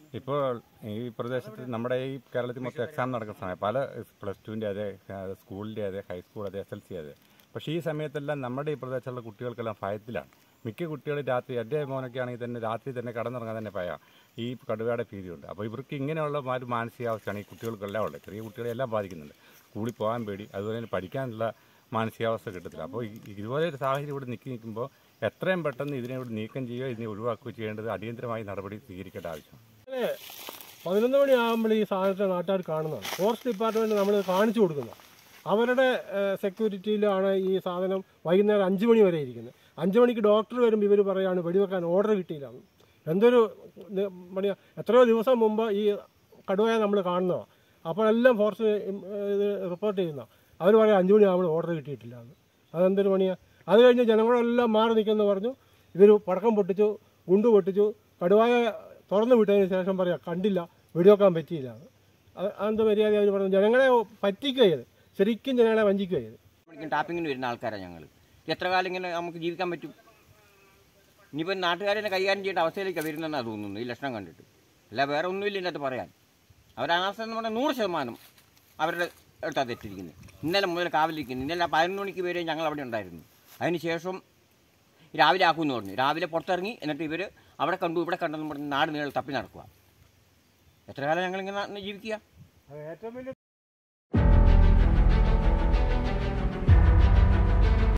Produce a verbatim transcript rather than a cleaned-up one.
ഇപ്പോൾ ഈ പ്രദേശത്ത് നമ്മുടെ ഈ കേരളത്തിൽ മൊത്തം എക്സാം നടക്കുന്ന സമയം പല പ്ലസ് ടുവിൻ്റെ അതെ സ്കൂളിൻ്റെ അതെ ഹൈസ്കൂൾ അതെ എസ് എൽ സി അതെ. പക്ഷേ ഈ സമയത്തെല്ലാം നമ്മുടെ ഈ പ്രദേശത്തുള്ള കുട്ടികൾക്കെല്ലാം ഭയത്തിലാണ്. മിക്ക കുട്ടികളും രാത്രി എൻ്റെ മോനൊക്കെ ആണെങ്കിൽ തന്നെ രാത്രി തന്നെ കടന്നിറങ്ങാൻ തന്നെ ഭയം. ഈ കടുവയുടെ ഭീതിയുണ്ട്. അപ്പോൾ ഇവർക്ക് ഇങ്ങനെയുള്ള ഒരു മാനസികാവസ്ഥയാണ് ഈ കുട്ടികൾക്കെല്ലാം ഉള്ളത്. ചെറിയ കുട്ടികളെല്ലാം ബാധിക്കുന്നുണ്ട്. സ്കൂളിൽ പോകാൻ പേടി, അതുപോലെ തന്നെ പഠിക്കാനുള്ള മാനസികാവസ്ഥ കിട്ടത്തില്ല. അപ്പോൾ ഇതുപോലെ ഒരു സാഹചര്യം ഇവിടെ നിൽക്കി നിൽക്കുമ്പോൾ എത്രയും പെട്ടെന്ന് ഇതിനെ ഇവിടെ നീക്കം ചെയ്യുകയോ ഇതിനെ ഒഴിവാക്കുകയോ ചെയ്യേണ്ടത് അടിയന്തരമായി നടപടി സ്വീകരിക്കേണ്ട ആവശ്യമാണ്. പതിനൊന്ന് മണി ആകുമ്പോൾ ഈ സാധനത്തെ നാട്ടുകാർ കാണുന്നതാണ്. ഫോറസ്റ്റ് ഡിപ്പാർട്ട്മെൻറ്റ് നമ്മൾ കാണിച്ചു കൊടുക്കുന്നത്. അവരുടെ സെക്യൂരിറ്റിയിലാണ് ഈ സാധനം വൈകുന്നേരം അഞ്ച് മണി വരെ ഇരിക്കുന്നത്. അഞ്ച് മണിക്ക് ഡോക്ടർ വരുമ്പോൾ ഇവർ പറയുകയാണ് വെടിവെക്കാൻ ഓർഡർ കിട്ടിയില്ലാന്ന്. എന്തൊരു പണിയാ! എത്രയോ ദിവസം മുമ്പ് ഈ കടുവയെ നമ്മൾ കാണുന്നതാണ്. അപ്പോഴെല്ലാം ഫോറസ്റ്റ് ഇത് റിപ്പോർട്ട് ചെയ്യുന്ന അവർ പറയാം അഞ്ച് മണി ആകുമ്പോൾ ഓർഡർ കിട്ടിയിട്ടില്ല എന്ന്. അതെന്തൊരു പണിയാണ്? അത് കഴിഞ്ഞ് ജനങ്ങളെല്ലാം മാറി നിൽക്കുമെന്ന് പറഞ്ഞു. ഇവർ പടക്കം പൊട്ടിച്ചു, ഗുണ്ട് പൊട്ടിച്ചു. കടുവയെ തുറന്നു വിട്ടതിന് ശേഷം പറയാം കണ്ടില്ല, വെടിവെക്കാൻ പറ്റിയില്ല. അതെന്ത് മര്യാദ അവർ പറഞ്ഞു? ജനങ്ങളെ പറ്റിക്കുകയത്, ശരിക്കും ജനങ്ങളെ വഞ്ചിക്കുകയത്. ടാപ്പിങ്ങിന് വരുന്ന ആൾക്കാരാണ് ഞങ്ങൾ. എത്ര കാലം ഇങ്ങനെ നമുക്ക് ജീവിക്കാൻ പറ്റും? ഇനിയിപ്പോൾ നാട്ടുകാരെ കൈകാര്യം ചെയ്യേണ്ട അവസ്ഥയിലേക്കാണ് വരുന്നതെന്നാണ് തോന്നുന്നു ഈ ലക്ഷണം കണ്ടിട്ട്. അല്ല വേറെ ഒന്നുമില്ല ഇതിനകത്ത് പറയാൻ. അവരനാസ്ഥ എന്ന് പറഞ്ഞാൽ നൂറ് ശതമാനം അവരുടെ അടുത്താണ് തെറ്റിരിക്കുന്നത്. ഇന്നലെ മുതൽ കാവലിരിക്കുന്നു. ഇന്നലെ പതിനൊന്ന് മണിക്ക് വരെ ഞങ്ങൾ അവിടെ ഉണ്ടായിരുന്നു. അതിന് ശേഷം രാവിലെ ആക്കുമെന്ന് പറഞ്ഞു. രാവിലെ പുറത്തിറങ്ങി എന്നിട്ട് ഇവർ അവിടെ കണ്ടു ഇവിടെ കണ്ടെന്ന് പറഞ്ഞ് നാട് നീളെ തപ്പി നടക്കുക. എത്ര കാലം ഞങ്ങളിങ്ങനെ ജീവിക്കുക?